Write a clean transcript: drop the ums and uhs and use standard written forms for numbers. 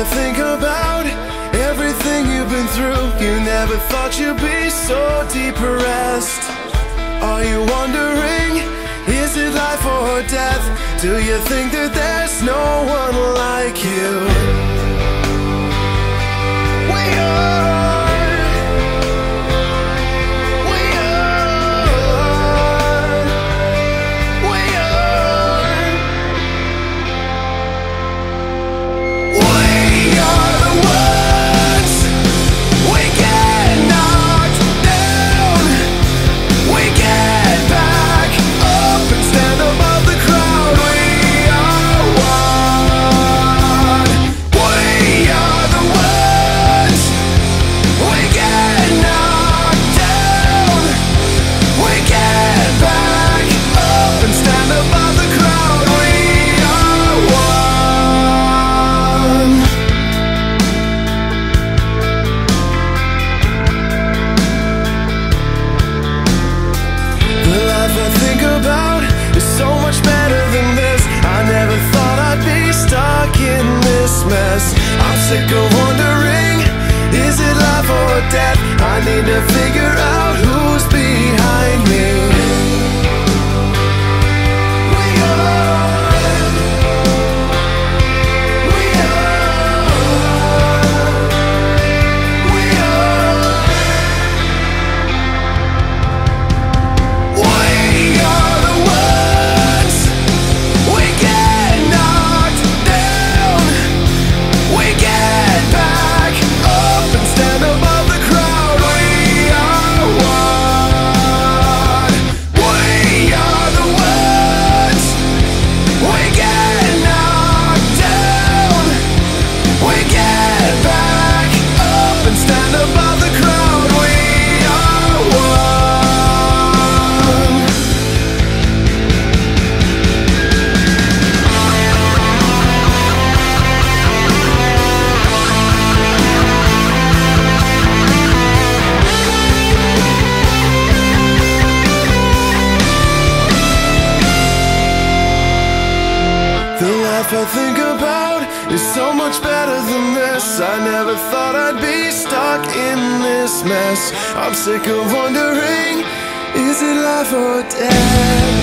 you think about everything you've been through, you never thought you'd be so depressed. Are you wondering, is it life or death? Do you think that there's no one like you? I'm sick of wondering, is it life or death? I need to figure out who's behind me. I think about is so much better than this. I never thought I'd be stuck in this mess. I'm sick of wondering, is it life or death?